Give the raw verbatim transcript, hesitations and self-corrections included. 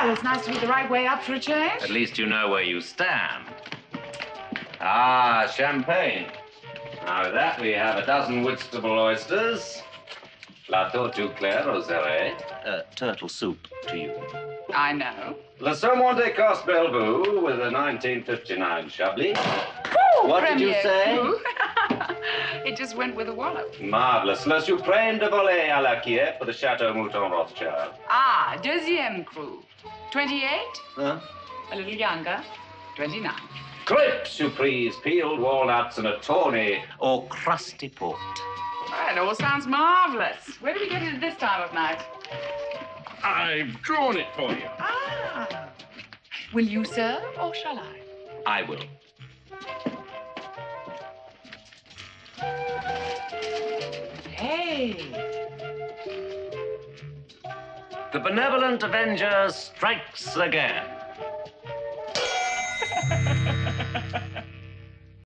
Well, it's nice to be the right way up for a change. At least you know where you stand. Ah, champagne. Now with that, we have a dozen Whitstable oysters. Plateau tout clair, rosé. Uh, turtle soup to you. I know. Le Saumon de Coste Bellevue with a nineteen fifty-nine Chablis. Ooh, What did you say? It just went with a wallop. Marvelous. Le Suprême de Volée à la Kiev for the Chateau Mouton Rothschild. Ah, deuxième cru. twenty-eight? Huh? A little younger. twenty-nine. Crêpes surprise, peeled walnuts and a tawny or crusty port. Well, it all sounds marvelous. Where do we get it at this time of night? I've drawn it for you. Ah. Will you serve or shall I? I will. Hey. The benevolent Avenger strikes again.